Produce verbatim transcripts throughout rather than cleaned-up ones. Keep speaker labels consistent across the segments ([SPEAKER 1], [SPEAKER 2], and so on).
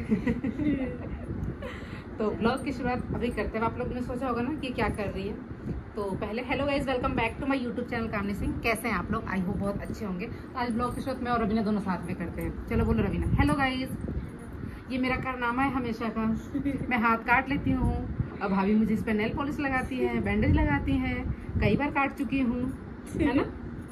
[SPEAKER 1] तो ब्लॉग की शुरुआत अभी करते हैं। आप लोग ने सोचा होगा ना कि क्या कर रही है। तो पहले hello guys, welcome back to my YouTube channel Kamni Singh. कैसे हैं आप लोग? आई होप बहुत अच्छे होंगे। तो आज ब्लॉग की शुरुआत मैं और रवीना दोनों साथ में करते हैं। चलो बोलो रवीना। हेलो गाइस, ये मेरा कारनामा है हमेशा का। मैं हाथ काट लेती हूँ, अब भाभी मुझे इस पर नेल पॉलिश लगाती है, बैंडेज लगाती है, कई बार काट चुकी हूँ, है ना?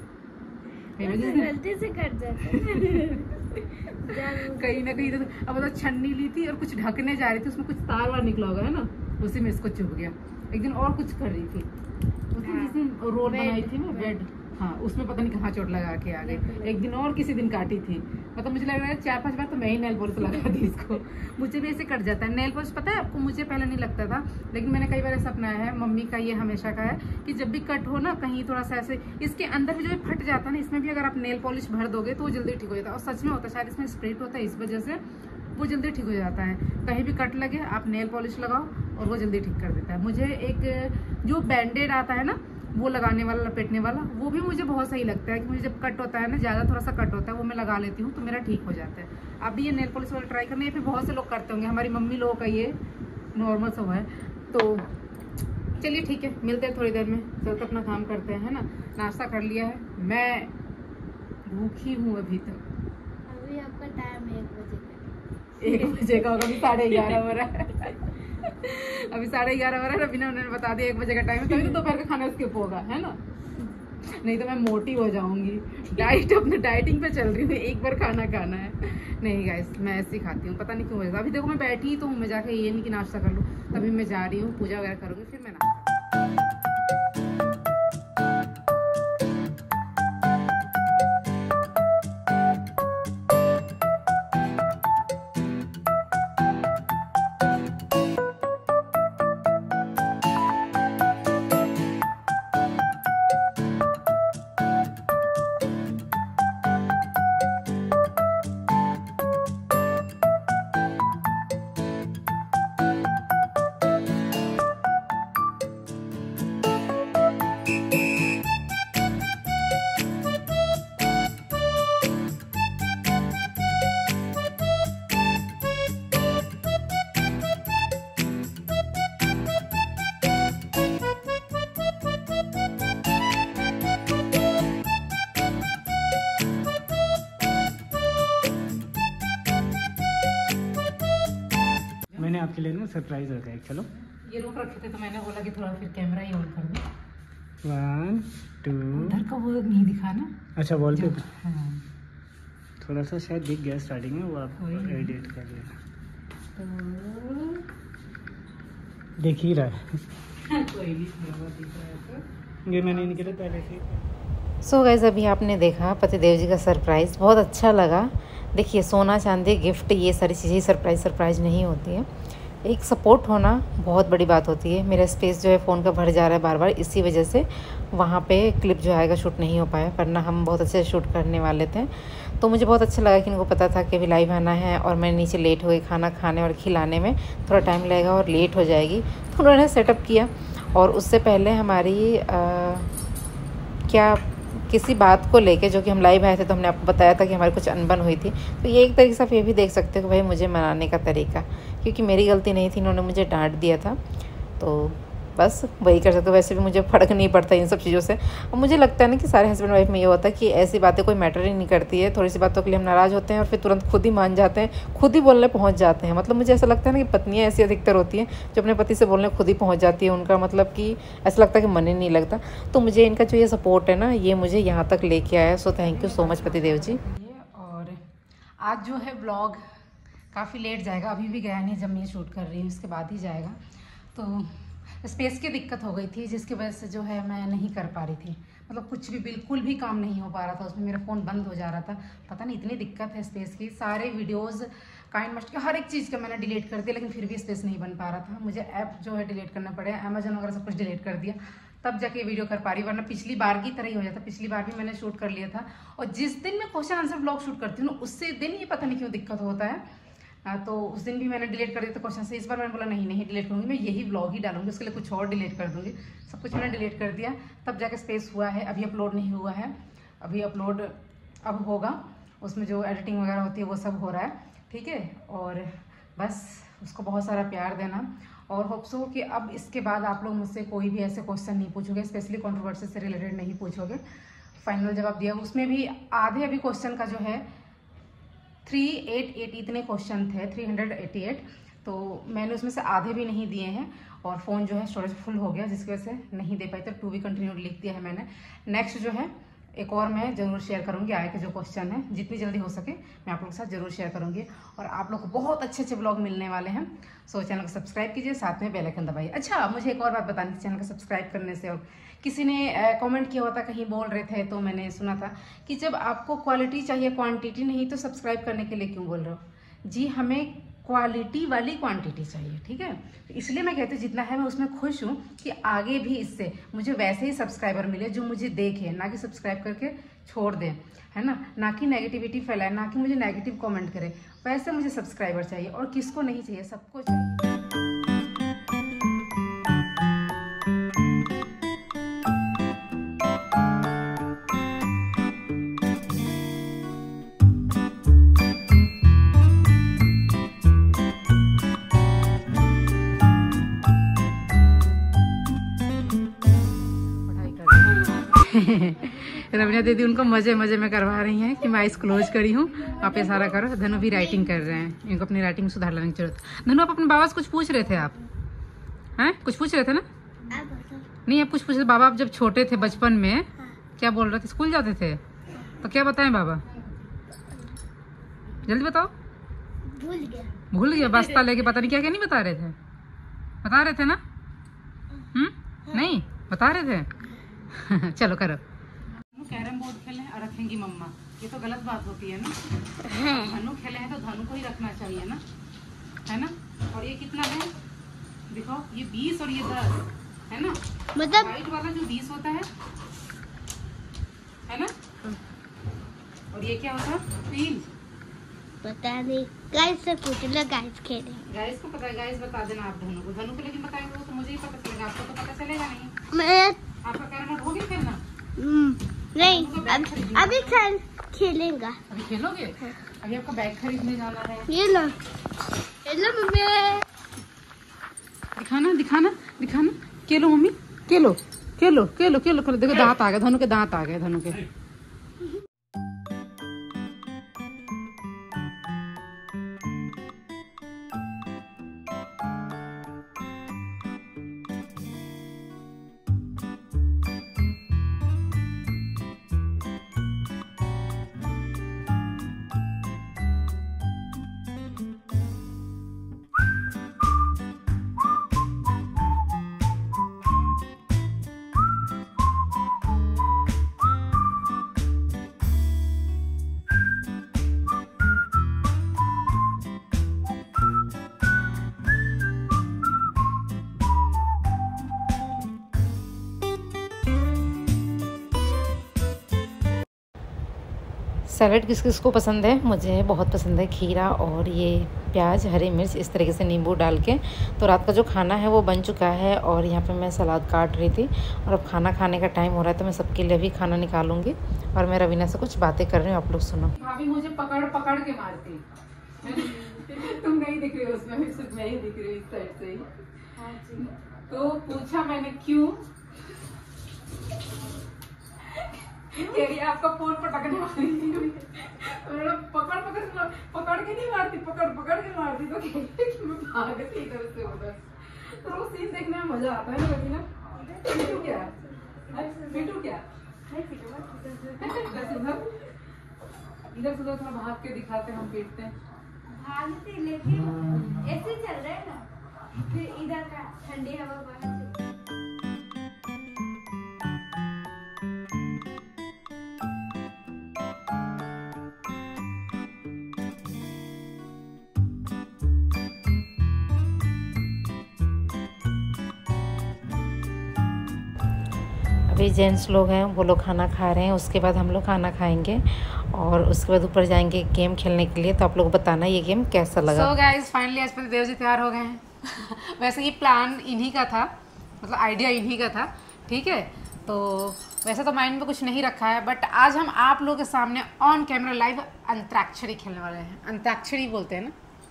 [SPEAKER 2] गलती से कट जाता
[SPEAKER 1] कहीं ना कहीं तो अब तो छन्नी ली थी और कुछ ढकने जा रही थी, उसमें कुछ तार वार निकला होगा, है ना? उसी में इसको चुभ गया। एक दिन और कुछ कर रही थी, उस दिन जिस दिन रोल बनाई थी ना बेड, हाँ उसमें पता नहीं कहाँ चोट लगा के आ गई। एक दिन और किसी दिन काटी थी, मतलब मुझे लग रहा है चार पांच बार तो मैं ही नेल पॉलिश लगा दी इसको। मुझे भी ऐसे कट जाता है नेल पॉलिश। पता है आपको, मुझे पहले नहीं लगता था, लेकिन मैंने कई बार ऐसा अपनाया है। मम्मी का ये हमेशा का है कि जब भी कट हो ना कहीं थोड़ा सा ऐसे इसके अंदर भी जो फट जाता है ना, इसमें भी अगर आप नेल पॉलिश भर दोगे तो वो जल्दी ठीक हो जाता है। और सच में होता है, शायद इसमें स्प्रेट होता है, इस वजह से वो जल्दी ठीक हो जाता है। कहीं भी कट लगे आप नेल पॉलिश लगाओ और वो जल्दी ठीक कर देता है। मुझे एक जो बैंडेड आता है ना, वो लगाने वाला, लपेटने वाला, वो भी मुझे बहुत सही लगता है कि मुझे जब कट होता है ना, ज़्यादा थोड़ा सा कट होता है, वो मैं लगा लेती हूँ तो मेरा ठीक हो जाता है। आप भी ये नेल पॉलिश वाला ट्राई करना, ये फिर बहुत से लोग करते होंगे, हमारी मम्मी लोगों का ये नॉर्मल सब है। तो चलिए ठीक है, मिलते हैं थोड़ी देर में, चलते अपना काम करते हैं, है ना? नाश्ता कर लिया है, मैं भूखी हूँ अभी तक।
[SPEAKER 2] अभी आपका टाइम है एक बजे का।
[SPEAKER 1] एक बजे का होगा, अभी साढ़े ग्यारह हो रहा है। अभी साढ़े ग्यारह हो रहा है। रवीना उन्होंने बता दिया एक बजे का टाइम है, तभी तो दोपहर का खाना स्किप होगा, है ना? नहीं तो मैं मोटी हो जाऊंगी। डाइट, अपने डाइटिंग पे चल रही हूँ, एक बार खाना खाना है। नहीं गाइस, मैं ऐसे ही खाती हूँ, पता नहीं क्यों वजह। अभी देखो मैं बैठी ही तो हूँ, मैं जाके ये नहीं कि नाश्ता कर लूँ, तभी मैं जा रही हूँ, पूजा वगैरह करूँगी, फिर मैं नाश्ता।
[SPEAKER 3] मैंने आपके लिए ना सरप्राइज रखा है, चलो।
[SPEAKER 1] ये रुक रखे थे तो मैंने बोला कि थोड़ा फिर कैमरा ही ऑन कर दो।
[SPEAKER 3] वन टू,
[SPEAKER 1] उधर का वो नहीं दिखा ना।
[SPEAKER 3] अच्छा वॉल पे
[SPEAKER 1] हाँ,
[SPEAKER 3] थोड़ा सा शायद दिख गया स्टार्टिंग में, वो आप
[SPEAKER 1] वही।
[SPEAKER 3] एडिट कर लेना।
[SPEAKER 1] तो
[SPEAKER 3] देख ही रहा है।
[SPEAKER 1] कोई नहीं, थोड़ा बहुत दिख रहा है तो।
[SPEAKER 3] ये मैंने इनके लिए पहले से।
[SPEAKER 4] सो गाइस, अभी आपने देखा पतिदेव जी का सरप्राइज़, बहुत अच्छा लगा। देखिए, सोना चांदी गिफ्ट ये सारी चीज़ें सरप्राइज़ सरप्राइज़ नहीं होती है, एक सपोर्ट होना बहुत बड़ी बात होती है। मेरा स्पेस जो है फ़ोन का भर जा रहा है बार बार, इसी वजह से वहाँ पे क्लिप जो आएगा शूट नहीं हो पाया, वरना हम बहुत अच्छे से शूट करने वाले थे। तो मुझे बहुत अच्छा लगा कि इनको पता था कि अभी लाइव आना है और मैं नीचे लेट हो गई, खाना खाने और खिलाने में थोड़ा टाइम लगेगा और लेट हो जाएगी, तो उन्होंने सेटअप किया। और उससे पहले हमारी आ, क्या किसी बात को लेके, जो कि हम लाइव आए थे तो हमने आपको बताया था कि हमारी कुछ अनबन हुई थी, तो ये एक तरीके से आप ये भी देख सकते हो कि भाई मुझे मनाने का तरीका, क्योंकि मेरी गलती नहीं थी, इन्होंने मुझे डांट दिया था, तो बस वही कर सकते हो। वैसे भी मुझे फ़र्क नहीं पड़ता इन सब चीज़ों से। और मुझे लगता है ना कि सारे हस्बैंड वाइफ में ये होता है कि ऐसी बातें कोई मैटर ही नहीं करती है, थोड़ी सी बातों के लिए हम नाराज़ होते हैं और फिर तुरंत खुद ही मान जाते हैं, खुद ही बोलने पहुंच जाते हैं। मतलब मुझे ऐसा लगता है ना कि पत्नियां ऐसी अधिकतर होती हैं जो अपने पति से बोलने खुद ही पहुंच जाती है, उनका मतलब कि ऐसा लगता है कि मन ही नहीं लगता। तो मुझे इनका जो ये सपोर्ट है ना, ये मुझे यहाँ तक लेके आया। So thank you so much पतिदेव जी।
[SPEAKER 1] और आज जो है ब्लॉग काफ़ी लेट जाएगा, अभी भी गया नहीं, जब मैं शूट कर रही हूँ इसके बाद ही जाएगा। तो स्पेस की दिक्कत हो गई थी, जिसकी वजह से जो है मैं नहीं कर पा रही थी, मतलब कुछ भी बिल्कुल भी काम नहीं हो पा रहा था उसमें, मेरा फ़ोन बंद हो जा रहा था। पता नहीं इतनी दिक्कत है स्पेस की, सारे वीडियोस काइंड मस्ट के हर एक चीज़ का मैंने डिलीट कर दिया, लेकिन फिर भी स्पेस नहीं बन पा रहा था। मुझे ऐप जो है डिलीट करना पड़े, अमेजन वगैरह सब कुछ डिलीट कर दिया, तब जाके वीडियो कर पा रही, वरना पिछली बार की तरह ही हो जाता। पिछली बार भी मैंने शूट कर लिया था, और जिस दिन मैं क्वेश्चन आंसर ब्लॉग शूट करती हूँ ना, उससे दिन ये पता नहीं क्यों दिक्कत होता है। आ, तो उस दिन भी मैंने डिलीट कर दिया था क्वेश्चन से। इस बार मैंने बोला नहीं नहीं डिलीट करूँगी, मैं यही ब्लॉग ही डालूंगी, उसके लिए कुछ और डिलीट कर दूँगी। सब कुछ मैंने डिलीट कर दिया, तब जाके स्पेस हुआ है। अभी अपलोड नहीं हुआ है, अभी अपलोड अब होगा, उसमें जो एडिटिंग वगैरह होती है वो सब हो रहा है, ठीक है। और बस उसको बहुत सारा प्यार देना और होप सो कि अब इसके बाद आप लोग मुझसे कोई भी ऐसे क्वेश्चन नहीं पूछोगे, स्पेशली कंट्रोवर्सी से रिलेटेड नहीं पूछोगे। फाइनल जवाब दिया, उसमें भी आधे अभी क्वेश्चन का जो है थ्री एट एट इतने क्वेश्चन थे, थ्री हंड्रेड एट्टी एट, तो मैंने उसमें से आधे भी नहीं दिए हैं और फ़ोन जो है स्टोरेज फुल हो गया, जिसकी वजह से नहीं दे पाई, तो टू बी कंटिन्यू लिख दिया है मैंने। नेक्स्ट जो है एक और मैं ज़रूर शेयर करूंगी, आए के जो क्वेश्चन है जितनी जल्दी हो सके मैं आप लोगों के साथ ज़रूर शेयर करूंगी और आप लोग को बहुत अच्छे अच्छे ब्लॉग मिलने वाले हैं। सो चैनल को सब्सक्राइब कीजिए, साथ में बेल आइकन दबाइए। अच्छा, मुझे एक और बात बतानी थी चैनल को सब्सक्राइब करने से, और किसी ने कमेंट किया हुआ था, कहीं बोल रहे थे तो मैंने सुना था कि जब आपको क्वालिटी चाहिए क्वान्टिटी नहीं, तो सब्सक्राइब करने के लिए क्यों बोल रहे हो? जी, हमें क्वालिटी वाली क्वांटिटी चाहिए, ठीक है? तो इसलिए मैं कहती हूँ जितना है मैं उसमें खुश हूँ कि आगे भी इससे मुझे वैसे ही सब्सक्राइबर मिले जो मुझे देखे, ना कि सब्सक्राइब करके छोड़ दें, है ना, ना कि नेगेटिविटी फैलाए, ना कि मुझे नेगेटिव कमेंट करे। वैसे मुझे सब्सक्राइबर चाहिए और किसको नहीं चाहिए, सबको चाहिए। रवीना दीदी उनको मजे मजे में करवा रही हैं कि मैं आइस क्लोज करी हूँ, आप इशारा करो। धनु भी राइटिंग कर रहे हैं, इनको अपनी राइटिंग सुधार लेने की जरूरत। धनु, आप अपने बाबा से कुछ पूछ रहे थे, आप हैं कुछ पूछ रहे थे ना? नहीं, आप कुछ पूछ रहे थे। बाबा आप जब छोटे थे बचपन में क्या बोल रहे थे? स्कूल जाते थे तो क्या बताएं बाबा? जल्दी बताओ।
[SPEAKER 2] भूल गया
[SPEAKER 1] भूल गया बस्ता लेके, पता नहीं क्या क्या नहीं बता रहे थे। बता रहे थे ना? हम्म नहीं बता रहे थे। चलो करो। कैरम बोर्ड खेले और रखेंगी मम्मा, ये तो गलत बात होती है ना। धनु खेले हैं तो धनु को ही रखना चाहिए ना, है ना? और ये कितना है दिखाओ, ये बीस और ये दस है ना,
[SPEAKER 2] मतलब
[SPEAKER 1] वाइट वाला जो बीस होता है है ना, और ये क्या होता है तीन।
[SPEAKER 2] पता नहीं, गाइस से पूछ लो, गाइस खेले।
[SPEAKER 1] गाइस को पता है, गाइस बता देना आप धनु को। धनु को लेकिन बताएंगे वो तो मुझे ही पता चलेगा, आपको तो पता चलेगा नहीं।
[SPEAKER 2] मैं
[SPEAKER 1] आपका कैरम बोर्ड हो गया खेलना?
[SPEAKER 2] नहीं, अब अभी खेल खेलेंगा।
[SPEAKER 1] अभी खेलोगे? अभी आपका बैग खरीदने जाना है।
[SPEAKER 2] ये लो, ये लो मम्मी।
[SPEAKER 1] दिखाना दिखाना दिखाना, केलो मम्मी, केलो केलो केलो केलो केलो। देखो दांत आ गए धनु के, दांत आ गए धनु के। सैलड किस किस को पसंद है? मुझे बहुत पसंद है खीरा और ये प्याज, हरी मिर्च, इस तरीके से नींबू डाल के। तो रात का जो खाना है वो बन चुका है और यहाँ पे मैं सलाद काट रही थी और अब खाना खाने का टाइम हो रहा है, तो मैं सबके लिए भी खाना निकालूंगी और मैं रवीना से कुछ बातें कर रही हूँ, आप लोग सुनो। भाभी मुझे पकड़ पकड़ के मारती तुम नहीं दिख रही हो उसमें, सिर्फ मैं ही दिख रही हूँ इस साइड से ही। तो पूछा मैंने क्यों, कह रही आपका फोन पटकने वाली थी। पकड़ पकड़ पकड़ के नहीं मारती, पकड़ पकड़ के मारती, तो मैं भागती इधर से उधर। तो वो सीन देखने में मजा आता है ना रवीना। पीटू क्या पीटू क्या इधर से उधर थोड़ा भाग के दिखाते हम पीटते हैं।
[SPEAKER 2] भागते लेकिन ऐसे चल रहे हैं ना, फिर इधर का ठंडी हवा बाहर।
[SPEAKER 4] अभी जेंट्स लोग हैं वो लोग खाना खा रहे हैं, उसके बाद हम लोग खाना खाएंगे और उसके बाद ऊपर जाएंगे गेम खेलने के लिए। तो आप लोग बताना ये गेम कैसा लगा।
[SPEAKER 1] सो गाइस फाइनली आज पति देव जी तैयार हो गए हैं। वैसे ये प्लान इन्हीं का था, मतलब आइडिया इन्हीं का था, ठीक है। तो वैसे तो माइंड में कुछ नहीं रखा है, बट आज हम आप लोगों के सामने ऑन कैमरा लाइव अंतराक्षरी खेलने वाले हैं। अंतराक्षरी बोलते हैं ना,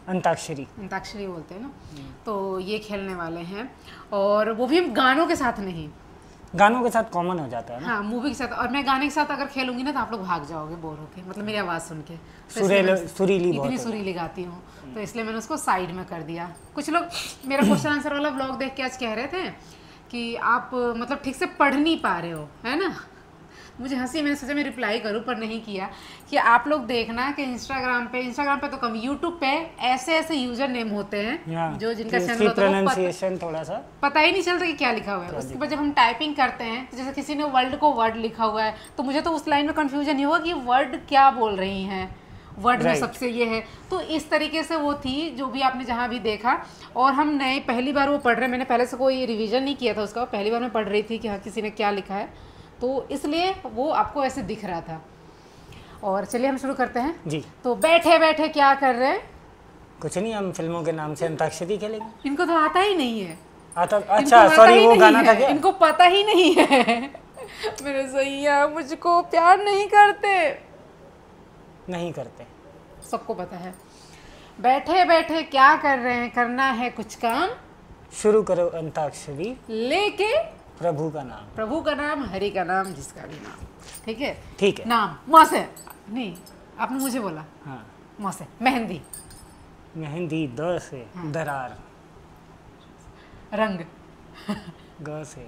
[SPEAKER 3] अंताक्षरी
[SPEAKER 1] अंताक्षरी बोलते हैं ना, तो ये खेलने वाले हैं, और वो भी गानों के साथ नहीं,
[SPEAKER 3] गानों के साथ कॉमन हो जाता है ना।
[SPEAKER 1] हाँ मूवी के साथ। और मैं गाने के साथ अगर खेलूंगी ना तो आप लोग भाग जाओगे बोर होके, मतलब मेरी आवाज़ सुन के। तो इसलिए
[SPEAKER 3] सुरीली
[SPEAKER 1] मैं-
[SPEAKER 3] सुरीली बहुत
[SPEAKER 1] इतनी
[SPEAKER 3] है।
[SPEAKER 1] सुरीली गाती हूँ, तो इसलिए मैंने उसको साइड में कर दिया। कुछ लोग मेरा क्वेश्चन आंसर वाला ब्लॉग देख के आज कह रहे थे कि आप मतलब ठीक से पढ़ नहीं पा रहे हो, है ना। मुझे हंसी, मैंने सोचा मैं रिप्लाई करूँ पर नहीं किया, कि आप लोग देखना कि इंस्टाग्राम पे इंस्टाग्राम पे तो कम, यूट्यूब पे ऐसे ऐसे यूजर नेम होते हैं जो जिनका चैनल होता है वो पता,
[SPEAKER 3] प्रोनाउंसिएशन थोड़ा सा
[SPEAKER 1] पता ही नहीं चलता कि क्या लिखा हुआ है। उसके बाद जब हम टाइपिंग करते हैं, तो जैसे किसी ने वर्ल्ड को वर्ड लिखा हुआ है, तो मुझे तो उस लाइन में कंफ्यूजन ही होगा कि वर्ड क्या बोल रही हैं, वर्ड में
[SPEAKER 3] Right.
[SPEAKER 1] सबसे ये है। तो इस तरीके से वो थी जो भी आपने जहाँ भी देखा। और हम नए पहली बार वो पढ़ रहे, मैंने पहले से कोई रिवीजन नहीं किया था उसका, पहली बार मैं पढ़ रही थी कि हाँ किसी ने क्या लिखा है, तो इसलिए वो आपको ऐसे दिख रहा था। और चलिए हम शुरू करते हैं।
[SPEAKER 3] जी।
[SPEAKER 1] तो बैठे बैठे क्या कर रहे हैं?
[SPEAKER 3] कुछ नहीं, हम फिल्मों के नाम से अंताक्षरी खेलेंगे।
[SPEAKER 1] इनको तो आता ही नहीं है।
[SPEAKER 3] आता
[SPEAKER 1] इनको
[SPEAKER 3] अच्छा
[SPEAKER 1] आता
[SPEAKER 3] सॉरी
[SPEAKER 1] ही
[SPEAKER 3] वो
[SPEAKER 1] नहीं
[SPEAKER 3] गाना
[SPEAKER 1] है,
[SPEAKER 3] था क्या?
[SPEAKER 1] इनको पता ही नहीं है। मेरे सैया मुझको प्यार नहीं करते,
[SPEAKER 3] नहीं करते।
[SPEAKER 1] सबको पता है। बैठे बैठे क्या कर रहे हैं? करना है कुछ काम,
[SPEAKER 3] शुरू करो अंताक्षरी,
[SPEAKER 1] लेके
[SPEAKER 3] प्रभु का नाम।
[SPEAKER 1] प्रभु का नाम, हरि का नाम, जिसका भी नाम, ठीक है।
[SPEAKER 3] ठीक है।
[SPEAKER 1] नाम माँ से नहीं, आपने मुझे बोला
[SPEAKER 3] हाँ,
[SPEAKER 1] माँ से। मेहंदी,
[SPEAKER 3] मेहंदी, द से दरार,
[SPEAKER 1] रंग,
[SPEAKER 3] ग से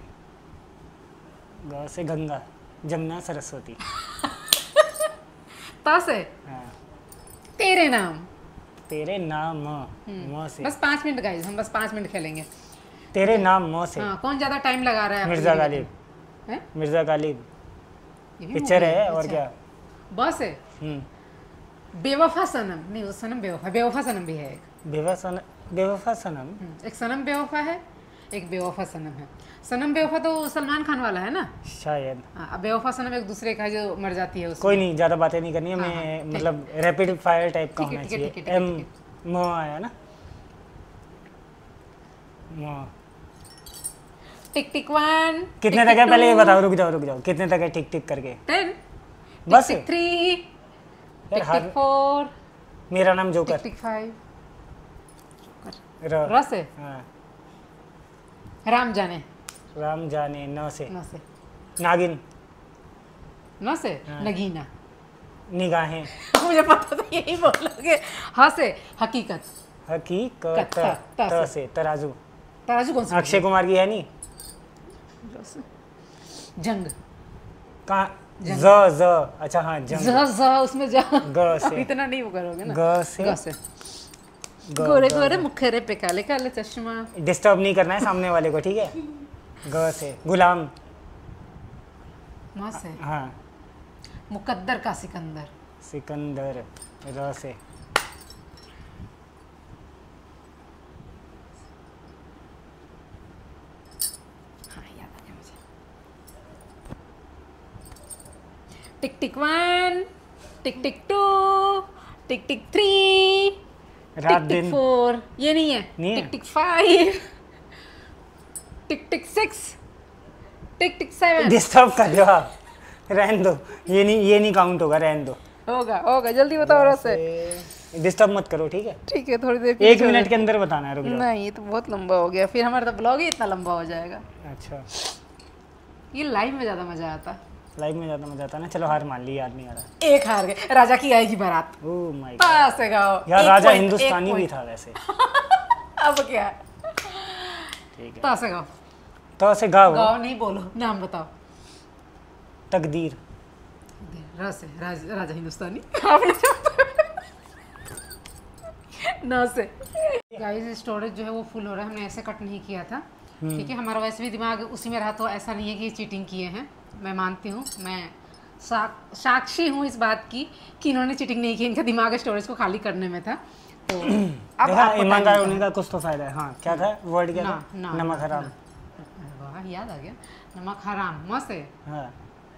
[SPEAKER 3] ग से गंगा, जमुना, सरस्वती।
[SPEAKER 1] ता से
[SPEAKER 3] हाँ,
[SPEAKER 1] तेरे नाम।
[SPEAKER 3] तेरे नाम, म से
[SPEAKER 1] बस पाँच मिनट गाइस, हम बस पाँच मिनट खेलेंगे।
[SPEAKER 3] तेरे नाम, म से
[SPEAKER 1] हाँ, कौन ज्यादा टाइम लगा रहा है?
[SPEAKER 3] मिर्जा गालिब।
[SPEAKER 1] हैं?
[SPEAKER 3] मिर्जा गालिब
[SPEAKER 1] ये भी
[SPEAKER 3] पिक्चर
[SPEAKER 1] movie
[SPEAKER 3] है और
[SPEAKER 1] अच्छा।
[SPEAKER 3] क्या।
[SPEAKER 1] बस है।
[SPEAKER 3] हम्म,
[SPEAKER 1] बेवफा सनम नहीं, वो सनम बेवफा, बेवफा सनम भी है एक।
[SPEAKER 3] बेवफा सनम, बेवफा सनम।
[SPEAKER 1] हम्म, एक सनम बेवफा है, एक बेवफा सनम है। सनम बेवफा तो सलमान खान वाला है ना।
[SPEAKER 3] शायद,
[SPEAKER 1] हाँ, अब बेवफा सनम एक दूसरे का जो मर जाती है उसमें।
[SPEAKER 3] कोई नहीं, ज़्यादा बातें नहीं करनी है।
[SPEAKER 1] हाँ,
[SPEAKER 3] मैं
[SPEAKER 1] हाँ, ठीक।
[SPEAKER 3] मतलब रैपिड फायर टाइप का
[SPEAKER 1] ठीक है,
[SPEAKER 3] होना
[SPEAKER 1] ठीक है,
[SPEAKER 3] चाहिए।
[SPEAKER 1] ठीक है, ठीक है,
[SPEAKER 3] एम
[SPEAKER 1] ठीक
[SPEAKER 3] म आया ना, म।
[SPEAKER 1] Tick tick one.
[SPEAKER 3] कितने तक है पहले ये बताओ, रुक जाओ रुक जाओ, कितने तक है टिक टिक करके?
[SPEAKER 1] टेन।
[SPEAKER 3] बस
[SPEAKER 1] टिक थ्री।
[SPEAKER 3] यार
[SPEAKER 1] टिक
[SPEAKER 3] हर
[SPEAKER 1] टिक फोर।
[SPEAKER 3] मेरा नाम
[SPEAKER 1] टिक
[SPEAKER 3] जोकर।
[SPEAKER 1] Tick five.
[SPEAKER 3] र
[SPEAKER 1] र से
[SPEAKER 3] हाँ,
[SPEAKER 1] राम जाने,
[SPEAKER 3] राम जाने, न से
[SPEAKER 1] न से
[SPEAKER 3] नागिन,
[SPEAKER 1] न से
[SPEAKER 3] हाँ।
[SPEAKER 1] नगीना।
[SPEAKER 3] निगाहें,
[SPEAKER 1] मुझे पता था यही बोलोगे। ह से हकीकत।
[SPEAKER 3] हकीकत,
[SPEAKER 1] कत्था, ता
[SPEAKER 3] त
[SPEAKER 1] से।
[SPEAKER 3] से तराजू।
[SPEAKER 1] तराजू कौन सा?
[SPEAKER 3] अक्षय कुमार की है नहीं?
[SPEAKER 1] जंग।
[SPEAKER 3] कहाँ?
[SPEAKER 1] जंग।
[SPEAKER 3] ज ज अच्छा हाँ,
[SPEAKER 1] ज
[SPEAKER 3] जंग।
[SPEAKER 1] ज उसमें जा।
[SPEAKER 3] ग से।
[SPEAKER 1] इतना नहीं वो करोगे ना।
[SPEAKER 3] ग से
[SPEAKER 1] ग से
[SPEAKER 3] ग,
[SPEAKER 1] गोरे
[SPEAKER 3] ग,
[SPEAKER 1] गोरे मुखरे पे काले काले चश्मा।
[SPEAKER 3] डिस्टर्ब नहीं करना है सामने वाले को, ठीक है। ग से गुलाम।
[SPEAKER 1] माँ से
[SPEAKER 3] हाँ,
[SPEAKER 1] मुकद्दर का सिकंदर।
[SPEAKER 3] सिकंदर। र से
[SPEAKER 1] हाँ याद आ गया मुझे। Tick tick one, tick tick two, tick tick three,
[SPEAKER 3] रात
[SPEAKER 1] टिक टिक
[SPEAKER 3] दिन।
[SPEAKER 1] फोर, ये नहीं है।
[SPEAKER 3] नहीं है?
[SPEAKER 1] Tick tick five, tick tick six, tick tick seven.
[SPEAKER 3] Disturb कर दो आप, रहने दो, ये नहीं ये नहीं काउंट होगा, रहने दो।
[SPEAKER 1] होगा होगा, जल्दी बताओ रस से।
[SPEAKER 3] डिस्टर्ब मत करो, ठीक है।
[SPEAKER 1] ठीक है, थोड़ी देर
[SPEAKER 3] एक मिनट के अंदर बताना है, रुक जाओ।
[SPEAKER 1] नहीं, ये तो बहुत लंबा हो गया, फिर हमारा तो ब्लॉग ही इतना लंबा हो जाएगा।
[SPEAKER 3] अच्छा,
[SPEAKER 1] ये लाइव में ज्यादा मजा आता।
[SPEAKER 3] लाइव में ज़्यादा मजा आता है ना। चलो हार मान ली, याद नहीं आ रहा।
[SPEAKER 1] एक हार गए, राजा की आएगी बारात।
[SPEAKER 3] ओह माय
[SPEAKER 1] पास से गाओ।
[SPEAKER 3] यार,
[SPEAKER 1] एक
[SPEAKER 3] राजा
[SPEAKER 1] point,
[SPEAKER 3] हिंदुस्तानी
[SPEAKER 1] एक
[SPEAKER 3] भी
[SPEAKER 1] point।
[SPEAKER 3] था वैसे।
[SPEAKER 1] अब क्या?
[SPEAKER 3] ठीक है,
[SPEAKER 1] पास से गाओ।
[SPEAKER 3] तो से गाओ।
[SPEAKER 1] गाओ नहीं, बोलो, नाम बताओ।
[SPEAKER 3] तकदीर।
[SPEAKER 1] रस है, राज, राजा हिंदुस्तानी। आपने ना से। गाइस स्टोरेज जो है वो फुल हो रहा है, हमने ऐसे कट नहीं किया था, ठीक है। हमारा वैसे भी दिमाग उसी में रहा, तो ऐसा नहीं है कि चीटिंग किए हैं। मैं मानती हूँ, मैं साक, साक्षी हूँ इस बात की कि इन्होंने चीटिंग नहीं की, इनका दिमाग स्टोरेज को खाली करने में था। तो अब
[SPEAKER 3] देखा,
[SPEAKER 1] आपको time
[SPEAKER 3] ईमानदार
[SPEAKER 1] मिलता
[SPEAKER 3] होने का कुछ तो फायदा है। हाँ, क्या था वर्ड, क्या
[SPEAKER 1] ना,
[SPEAKER 3] था?
[SPEAKER 1] ना,
[SPEAKER 3] नमक
[SPEAKER 1] ना,
[SPEAKER 3] हराम।
[SPEAKER 1] है। वाह, याद आ गया। नमक हराम, मस्त है।
[SPEAKER 3] हाँ,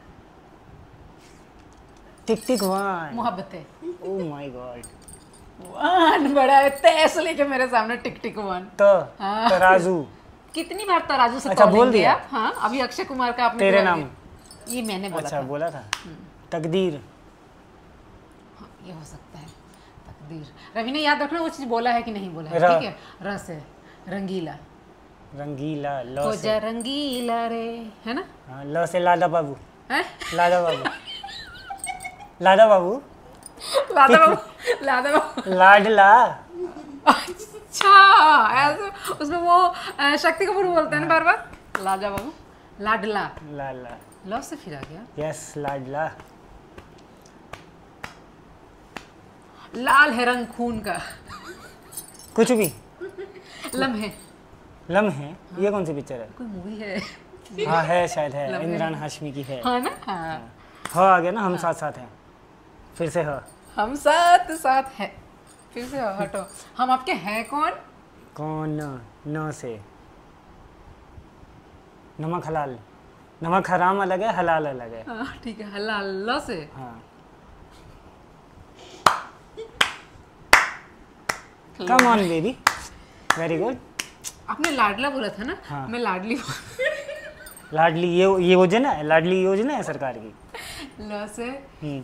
[SPEAKER 3] tick tick one.
[SPEAKER 1] Mohabbatein.
[SPEAKER 3] Oh my God.
[SPEAKER 1] One बड़ा है, तैस लेके मेरे सामने टिक टिक वन।
[SPEAKER 3] तो
[SPEAKER 1] हाँ।
[SPEAKER 3] तराजू।
[SPEAKER 1] कितनी बार तराजू से
[SPEAKER 3] अच्छा,
[SPEAKER 1] calling
[SPEAKER 3] बोल दिया?
[SPEAKER 1] हाँ, अभी अक्षय कुमार का आपने
[SPEAKER 3] तेरे
[SPEAKER 1] बोला
[SPEAKER 3] नाम।
[SPEAKER 1] ये। ये मैंने बोला
[SPEAKER 3] अच्छा,
[SPEAKER 1] था।
[SPEAKER 3] बोला था। तकदीर।
[SPEAKER 1] हाँ, ये हो सकता है। तकदीर। रवि ने याद रखना वो चीज बोला है कि नहीं बोला है,
[SPEAKER 3] र।
[SPEAKER 1] ठीक है। रस है रंगीला,
[SPEAKER 3] रंगीला, ल
[SPEAKER 1] हो
[SPEAKER 3] से
[SPEAKER 1] जा रंगीला रे, है ना?
[SPEAKER 3] हाँ, ल से लादा बाबू,
[SPEAKER 1] हैं?
[SPEAKER 3] लादा बाबू, लादा बाबू,
[SPEAKER 1] लादा बाबू, लादा बाबू।
[SPEAKER 3] लाडला।
[SPEAKER 1] अच्छा, ऐसे उसमें वो अ, शक्ति कपूर बोलते हैं ना बार बार, लाजा बाबू, लाडला।
[SPEAKER 3] लाला,
[SPEAKER 1] लव से फिर आ गया।
[SPEAKER 3] यस लाडला।
[SPEAKER 1] लाल है रंग खून का,
[SPEAKER 3] कुछ भी।
[SPEAKER 1] लम्हे,
[SPEAKER 3] लम्हे, ये कौन सी पिक्चर है?
[SPEAKER 1] कोई मूवी है।
[SPEAKER 3] हाँ है, शायद है,
[SPEAKER 1] लम्हे।
[SPEAKER 3] इमरान हाशमी की है।
[SPEAKER 1] हाँ ना, हाँ।
[SPEAKER 3] हाँ आ गया ना, हम साथ साथ हैं। फिर से हाँ।
[SPEAKER 1] हम साथ साथ है, फिर से हटो। हम आपके हैं कौन?
[SPEAKER 3] कौन, न से नमक हलाल, नमक हराम अलग है, हलाल अलग है।
[SPEAKER 1] हाँ, ठीक है। हलाल, ल से
[SPEAKER 3] हाँ। Come on baby, very good.
[SPEAKER 1] आपने लाडला बोला था ना,
[SPEAKER 3] हाँ।
[SPEAKER 1] मैं लाडली।
[SPEAKER 3] लाडली, ये ये योजना है, लाडली योजना है सरकार की।
[SPEAKER 1] ल से
[SPEAKER 3] हम्म।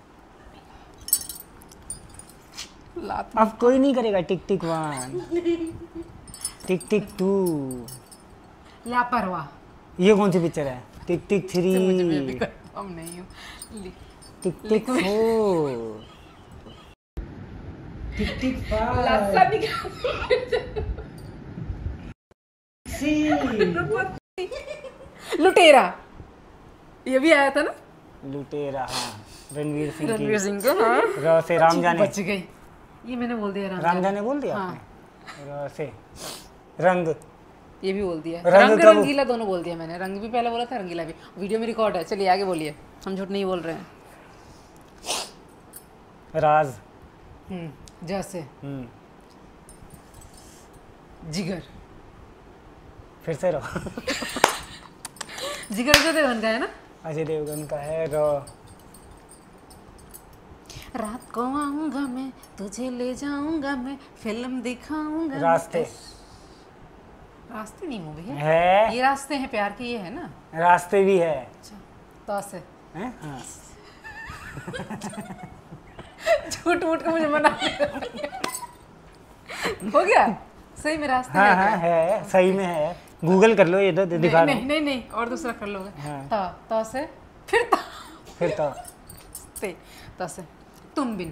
[SPEAKER 1] लात।
[SPEAKER 3] अब कोई नहीं करेगा। टिक tick one, tick tick to,
[SPEAKER 1] लापरवाह,
[SPEAKER 3] ये कौन सी पिक्चर है? टिक टिक थ्री,
[SPEAKER 1] मैं भी कंफर्म नहीं हूँ। लि-
[SPEAKER 3] tick tick four, tick tick five,
[SPEAKER 1] लासा निकाल। लुटेरा, ये भी आया था ना,
[SPEAKER 3] लुटेरा। हाँ, रणवीर सिंह की।
[SPEAKER 1] रणवीर सिंह का। हाँ,
[SPEAKER 3] र से राम जाने,
[SPEAKER 1] बच गई। ये मैंने बोल दिया, राम,
[SPEAKER 3] राम जाने बोल दिया
[SPEAKER 1] हाँ।
[SPEAKER 3] आपने। र से रंग,
[SPEAKER 1] ये भी बोल दिया।
[SPEAKER 3] रंग
[SPEAKER 1] रंग
[SPEAKER 3] कब-
[SPEAKER 1] रंगीला दोनों बोल दिया मैंने। रंग भी पहले बोला था, रंगीला भी। वीडियो में रिकॉर्ड है। चलिए आगे बोलिए, हम झूठ नहीं बोल रहे हैं।
[SPEAKER 3] राज,
[SPEAKER 1] हम्म, जैसे
[SPEAKER 3] हम्म,
[SPEAKER 1] जिगर,
[SPEAKER 3] फिर से रहो।
[SPEAKER 1] जिगर अजय देवगन का है ना।
[SPEAKER 3] अजय देवगन का है। र
[SPEAKER 1] रात को आऊंगा मैं, तुझे ले जाऊंगा मैं, फिल्म दिखाऊंगा।
[SPEAKER 3] रास्ते,
[SPEAKER 1] रास्ते नहीं मूवी है,
[SPEAKER 3] है
[SPEAKER 1] ये रास्ते हैं प्यार के, ये है ना।
[SPEAKER 3] रास्ते भी है,
[SPEAKER 1] अच्छा, तो से
[SPEAKER 3] हैं? हाँ।
[SPEAKER 1] झूठ मूठ के मुझे मना हो गया। सही में रास्ते
[SPEAKER 3] हाँ
[SPEAKER 1] है
[SPEAKER 3] हाँ
[SPEAKER 1] क्या?
[SPEAKER 3] है, सही में है। गूगल कर लो, ये तो दिखा
[SPEAKER 1] नहीं,
[SPEAKER 3] रहा
[SPEAKER 1] नहीं
[SPEAKER 3] हूँ।
[SPEAKER 1] नहीं नहीं, और दूसरा कर लोगे।
[SPEAKER 3] हाँ।
[SPEAKER 1] ता ता से फिर ता
[SPEAKER 3] फिर तो
[SPEAKER 1] ते ता से तुम बिन,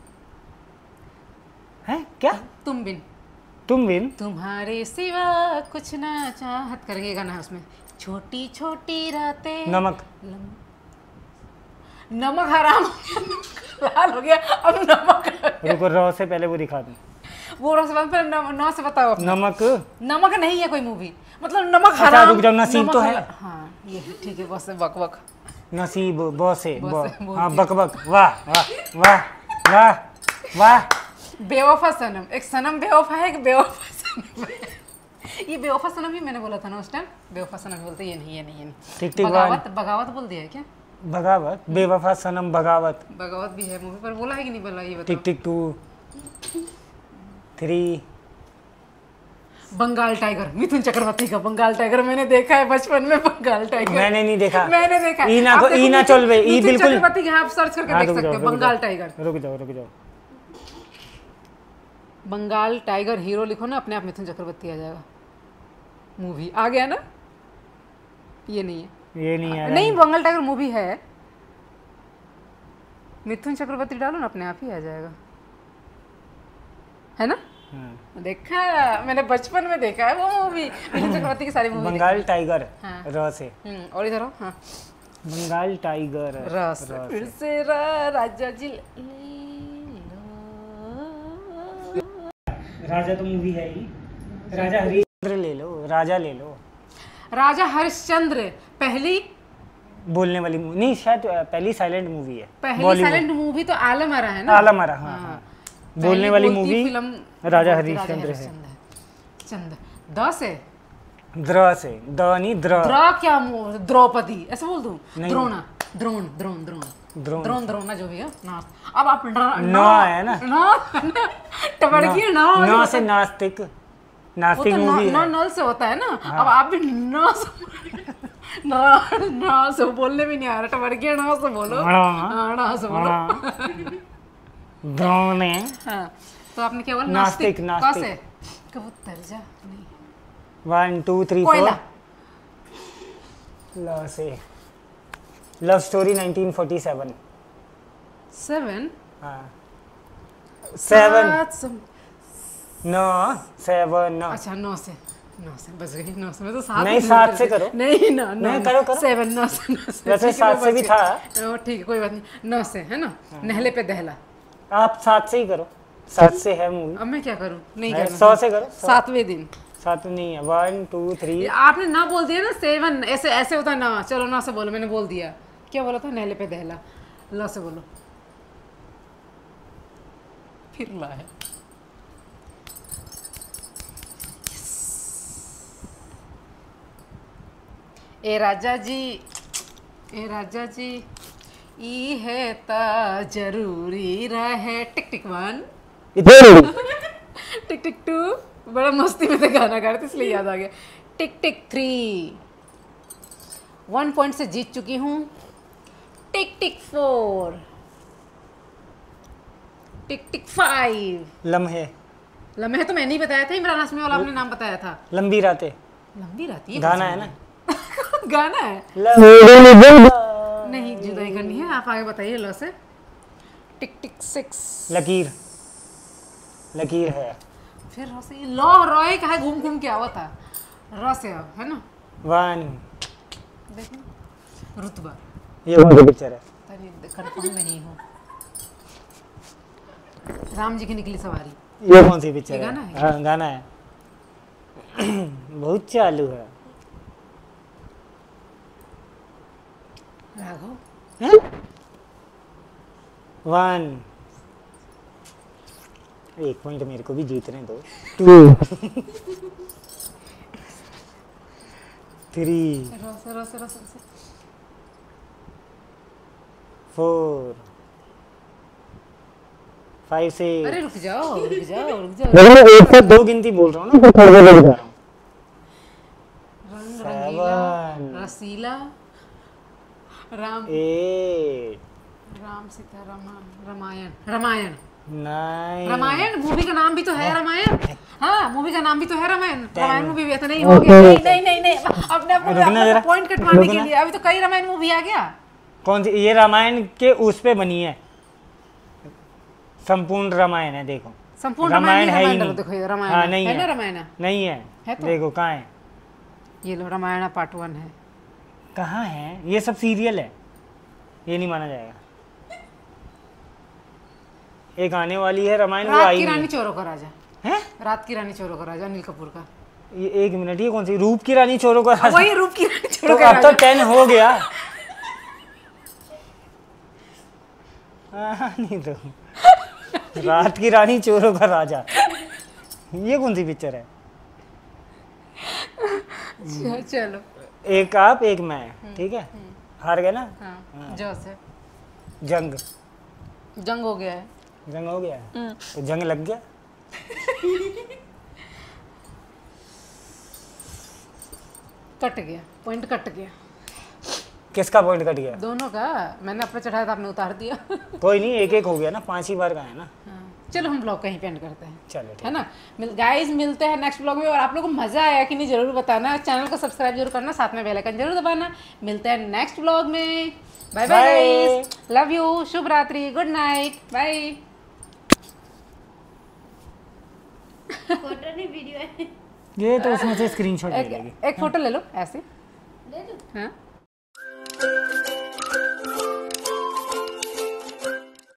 [SPEAKER 3] है क्या?
[SPEAKER 1] तुम बिन,
[SPEAKER 3] तुम बिन,
[SPEAKER 1] तुम्हारे सिवा कुछ ना चाहत करके गाना है उसमें। छोटी छोटी रातें,
[SPEAKER 3] नमक,
[SPEAKER 1] लम- नमक हराम लाल हो गया। अब नमक
[SPEAKER 3] रुको, र से पहले वो दिखा दूँ।
[SPEAKER 1] वो रस बंद पर नम, नौ से बताओ अपना।
[SPEAKER 3] नमक,
[SPEAKER 1] नमक नहीं है कोई मूवी, मतलब नमक
[SPEAKER 3] अच्छा,
[SPEAKER 1] हराम।
[SPEAKER 3] रुक जाओ, नसीब
[SPEAKER 1] नमक
[SPEAKER 3] तो है।
[SPEAKER 1] हला- हाँ ये है, ठीक है। बस बक बक
[SPEAKER 3] नसीब, ब से
[SPEAKER 1] ब
[SPEAKER 3] ब,
[SPEAKER 1] से, बोल
[SPEAKER 3] हाँ,
[SPEAKER 1] दिया।
[SPEAKER 3] बक बक, वाह वाह वाह वाह वाह।
[SPEAKER 1] बेवफा सनम, एक सनम बेवफा है, एक बेवफा सनम है। ये बेवफा सनम ही मैंने बोला था ना उस टाइम। बेवफा सनम बोलते, ये नहीं, ये नहीं, ये नहीं।
[SPEAKER 3] टिक टिक
[SPEAKER 1] बगावत, बगावत बोल दिया है क्या?
[SPEAKER 3] बगावत, बेवफा सनम बगावत।
[SPEAKER 1] बगावत भी है मूवी पर, बोला है कि नहीं बोला, ये बताओ।
[SPEAKER 3] Tick tick two, three,
[SPEAKER 1] Bengal tiger, Mithun Chakraborty का बंगाल टाइगर मैंने देखा है बचपन में। बंगाल टाइगर
[SPEAKER 3] मैंने नहीं देखा।
[SPEAKER 1] मैंने देखा।
[SPEAKER 3] ई ना
[SPEAKER 1] आप
[SPEAKER 3] को-
[SPEAKER 1] देखो,
[SPEAKER 3] ई ना चल बे, ई
[SPEAKER 1] मिथुन
[SPEAKER 3] बिल्कुल-
[SPEAKER 1] चक्रवर्ती का आप सर्च करके
[SPEAKER 3] हाँ,
[SPEAKER 1] देख
[SPEAKER 3] रुक
[SPEAKER 1] सकते
[SPEAKER 3] जाओ,
[SPEAKER 1] हो,
[SPEAKER 3] रुक
[SPEAKER 1] बंगाल
[SPEAKER 3] जाओ,
[SPEAKER 1] टाइगर।
[SPEAKER 3] रुक जाओ रुक जाओ।
[SPEAKER 1] बंगाल टाइगर हीरो लिखो ना, अपने आप मिथुन चक्रवर्ती आ जाएगा। मूवी आ गया ना। ये नहीं है,
[SPEAKER 3] ये नहीं है।
[SPEAKER 1] नहीं बंगाल टाइगर मूवी है। मिथुन चक्रवर्ती डालो ना, अपने आप ही आ जाएगा, है ना।
[SPEAKER 3] हाँ।
[SPEAKER 1] देखा, मैंने बचपन में देखा है वो मूवी। मिथुन चक्रवर्ती की सारी मूवी।
[SPEAKER 3] बंगाल टाइगर,
[SPEAKER 1] हाँ।
[SPEAKER 3] र से।
[SPEAKER 1] हम्म, और इधर आओ। हाँ,
[SPEAKER 3] बंगाल टाइगर,
[SPEAKER 1] रस
[SPEAKER 3] र
[SPEAKER 1] फिर
[SPEAKER 3] से।
[SPEAKER 1] से रा, राजा जी ले लो।
[SPEAKER 3] राजा तो मूवी है ही। राजा हरिश्चंद्र ले लो, राजा ले लो।
[SPEAKER 1] राजा हरिश्चंद्र पहली
[SPEAKER 3] बोलने वाली मूवी नहीं, शायद पहली साइलेंट मूवी है।
[SPEAKER 1] पहली
[SPEAKER 3] बॉलीवुड।
[SPEAKER 1] साइलेंट मूवी तो आलम आरा है ना।
[SPEAKER 3] आलम आरा, हाँ, हाँ। बोलने
[SPEAKER 1] पहली
[SPEAKER 3] वाली
[SPEAKER 1] बोलती
[SPEAKER 3] मूवी
[SPEAKER 1] फिल्म
[SPEAKER 3] राजा
[SPEAKER 1] बोलती
[SPEAKER 3] हरिश्चंद्र है।
[SPEAKER 1] हरिश्चंद्र। चंद दस है।
[SPEAKER 3] द्र से, द नहीं द्र।
[SPEAKER 1] द्रा क्या मुंह, द्रौपदी ऐसे बोल दूं।
[SPEAKER 3] नहीं।
[SPEAKER 1] द्रोणा, द्रोण द्रोण द्रोण
[SPEAKER 3] द्रोण।
[SPEAKER 1] द्रोण द्रोणा जो भी है ना। अब आप ना
[SPEAKER 3] ना है ना।
[SPEAKER 1] ना टपड़की ना
[SPEAKER 3] न से नास्तिक,
[SPEAKER 1] वो
[SPEAKER 3] नास्तिक
[SPEAKER 1] तो
[SPEAKER 3] मूवी
[SPEAKER 1] ना
[SPEAKER 3] है।
[SPEAKER 1] नल से होता है ना। अब आप भी ना से ना ना से बोलने भी नहीं आ रहा। टपड़की ना से बोलो।
[SPEAKER 3] हाँ।
[SPEAKER 1] हाँ, ना से बोलो।
[SPEAKER 3] हाँ। ब्राउन है।
[SPEAKER 1] हाँ तो आपने क्या बोला?
[SPEAKER 3] नास्तिक, नास्तिक।
[SPEAKER 1] कौन से? कबूतर जा नहीं।
[SPEAKER 3] One two three
[SPEAKER 1] Koyla.
[SPEAKER 3] Four. ल से love story nineteen forty seven.
[SPEAKER 1] Seven.
[SPEAKER 3] हाँ सेवन।
[SPEAKER 1] सात सम-
[SPEAKER 3] नो सेवन नो।
[SPEAKER 1] अच्छा नौ से नौ से बच गई। नौ से मैं तो सात
[SPEAKER 3] नहीं,
[SPEAKER 1] में
[SPEAKER 3] सात
[SPEAKER 1] कर
[SPEAKER 3] से
[SPEAKER 1] दी।
[SPEAKER 3] करो।
[SPEAKER 1] नहीं ना नौ
[SPEAKER 3] नहीं, करो, करो।
[SPEAKER 1] सेवन नौ से नौ से
[SPEAKER 3] वैसे
[SPEAKER 1] ठीक है,
[SPEAKER 3] सात
[SPEAKER 1] मैं
[SPEAKER 3] से
[SPEAKER 1] बच
[SPEAKER 3] भी
[SPEAKER 1] गई।
[SPEAKER 3] था।
[SPEAKER 1] ओ, ठीक है कोई बात नहीं। नौ से है ना। नहले पे दहला।
[SPEAKER 3] आप सात से ही करो, सात से है मूवी।
[SPEAKER 1] अब मैं क्या करूं? नहीं
[SPEAKER 3] है,
[SPEAKER 1] करना।
[SPEAKER 3] सौ से करो, सौ।
[SPEAKER 1] सातवें दिन।
[SPEAKER 3] सात नहीं है। One two three.
[SPEAKER 1] ये आपने ना बोल दिया ना सेवन, ऐसे ऐसे होता ना। चलो ना से बोलो, मैंने बोल दिया। क्या बोला था? नहले पे दहला। ला से बोलो। फिर ला है। ए राजा जी, ए राजा जी, ई है ता जरूरी रहे। Tick tick one, tick tick two. बड़ा मस्ती में तो गाना गा रहे थे इसलिए याद आ गया। Tick tick three, one point से जीत चुकी हूँ। Tick tick four, tick tick five.
[SPEAKER 3] Lamhe.
[SPEAKER 1] Lamhe तो मैंने ही बताया था। इमरान हाशमी वाला आपने नाम बताया था।
[SPEAKER 3] लंबी रातें।
[SPEAKER 1] लंबी राती है
[SPEAKER 3] गाना है ना।
[SPEAKER 1] गाना है
[SPEAKER 3] ल-
[SPEAKER 1] नहीं, जुदाई करनी है। आप आगे बताइए। लो से टिक टिक सिक्स।
[SPEAKER 3] लकीर। लकीर है।
[SPEAKER 1] फिर रो से लो रोए कहा घूम घूम के आवा था। रो से अब है ना।
[SPEAKER 3] वन।
[SPEAKER 1] देखो रुतबा।
[SPEAKER 3] ये कौन सी पिक्चर है?
[SPEAKER 1] कंफर्म नहीं हूँ। राम जी की निकली सवारी।
[SPEAKER 3] ये कौन सी पिक्चर
[SPEAKER 1] ये
[SPEAKER 3] है?
[SPEAKER 1] गाना है?
[SPEAKER 3] हाँ गाना है। बहुत चालू है।
[SPEAKER 1] राघव।
[SPEAKER 3] वन। एक पॉइंट मेरे को भी जीतने दो। टू। थ्री।
[SPEAKER 1] रो से रो से रो से
[SPEAKER 3] फोर। फाइव से।
[SPEAKER 1] अरे रुक जाओ रुक जाओ रुक जाओ।
[SPEAKER 3] मैं एक से दो गिनती बोल रहा हूँ ना, फिर थोड़ा सा बता रहा हूँ।
[SPEAKER 1] रंग रंगीला,
[SPEAKER 3] सेवन।
[SPEAKER 1] रसीला, Ram
[SPEAKER 3] eight.
[SPEAKER 1] Ram Sita Rama Ramayana. Ramayana
[SPEAKER 3] nine.
[SPEAKER 1] Ramayana movie का नाम भी तो है रामायण। हाँ मूवी का नाम भी तो है रामायण।
[SPEAKER 3] Ten.
[SPEAKER 1] रामायण मूवी भी तो नहीं हो गया। नहीं नहीं नहीं नहीं अपने
[SPEAKER 3] रुकना जरा।
[SPEAKER 1] अपने पॉइंट कटवाने के
[SPEAKER 3] रुकना।
[SPEAKER 1] लिए अभी तो कई रामायण मूवी आ गया।
[SPEAKER 3] कौन सी? ये रामायण के उस पे बनी है। संपूर्ण रामायण है, देखो।
[SPEAKER 1] संपूर्ण
[SPEAKER 3] रामायण है ही
[SPEAKER 1] रामायण
[SPEAKER 3] नहीं।
[SPEAKER 1] देखो ये रामायण
[SPEAKER 3] हाँ,
[SPEAKER 1] है।
[SPEAKER 3] नहीं
[SPEAKER 1] है
[SPEAKER 3] है।
[SPEAKER 1] ना रामायण।
[SPEAKER 3] नहीं है,
[SPEAKER 1] है तो?
[SPEAKER 3] देखो कहाँ है।
[SPEAKER 1] ये लो रामायण पार्ट वन है।
[SPEAKER 3] कहाँ है? ये सब सीरियल है, ये नहीं माना जाएगा। एक आने वाली है रामायण, वो
[SPEAKER 1] रात
[SPEAKER 3] आई
[SPEAKER 1] की
[SPEAKER 3] नहीं
[SPEAKER 1] रानी चोरों का राजा।
[SPEAKER 3] है।
[SPEAKER 1] रात की रानी चोरों का राजा अनिल कपूर का।
[SPEAKER 3] ये एक मिनट, ये कौन सी? रूप की रानी चोरों का
[SPEAKER 1] अब वही रूप की रानी
[SPEAKER 3] तो
[SPEAKER 1] चोरों का
[SPEAKER 3] अब तो
[SPEAKER 1] राजा।
[SPEAKER 3] टेन हो गया। हाँ, नहीं तो रात की रानी चोरों का राजा, ये कौन सी पिक्चर है?
[SPEAKER 1] अच्छा, चलो
[SPEAKER 3] एक आप एक मैं, ठीक है। हार गए ना।
[SPEAKER 1] हाँ जो से
[SPEAKER 3] जंग।
[SPEAKER 1] जंग हो गया है।
[SPEAKER 3] जंग हो गया है, तो जंग लग गया।
[SPEAKER 1] कट गया पॉइंट, कट गया
[SPEAKER 3] किसका पॉइंट कट गया?
[SPEAKER 1] दोनों का। मैंने अपना चढ़ाया था, आपने उतार दिया।
[SPEAKER 3] कोई नहीं, एक एक हो गया ना, पांच ही बार का है ना।
[SPEAKER 1] हाँ, चलो हम ब्लॉग कहीं पे एंड करते हैं।
[SPEAKER 3] चलो ठीक
[SPEAKER 1] है ना मिल, गाइस मिलते हैं नेक्स्ट ब्लॉग में। और आप लोगों को मजा आया कि नहीं जरूर बताना। चैनल को सब्सक्राइब जरूर करना, साथ में बेल आइकन जरूर दबाना। मिलते हैं नेक्स्ट ब्लॉग में। Bye bye guys, love you, शुभ रात्रि, गुड नाइट, बाय।
[SPEAKER 2] फोटो नहीं वीडियो है।
[SPEAKER 3] ये तो उसमें से स्क्रीनशॉट ले
[SPEAKER 1] एक,
[SPEAKER 3] लेगी।
[SPEAKER 1] एक फोटो ले लो ऐसे।
[SPEAKER 2] ले लो।
[SPEAKER 1] हाँ